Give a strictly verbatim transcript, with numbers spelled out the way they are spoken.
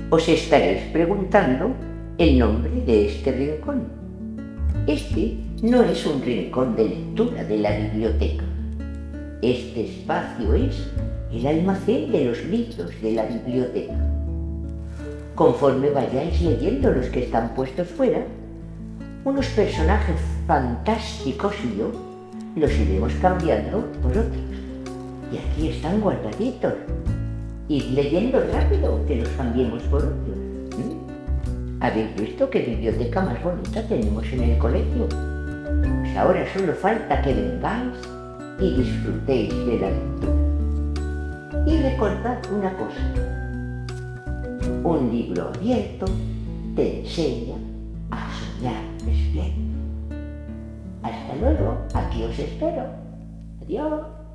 Os estaréis preguntando el nombre de este rincón. Este no es un rincón de lectura de la biblioteca. Este espacio es el almacén de los libros de la biblioteca. Conforme vayáis leyendo los que están puestos fuera, unos personajes fantásticos y yo los iremos cambiando por otros. Y aquí están guardaditos. Id leyendo rápido, que los cambiemos por otros. ¿Mm? ¿Habéis visto qué biblioteca más bonita tenemos en el colegio? Pues ahora solo falta que vengáis y disfrutéis de la lectura. Y recordad una cosa: un libro abierto te enseña a soñar despierto. Hasta luego, aquí os espero. Adiós.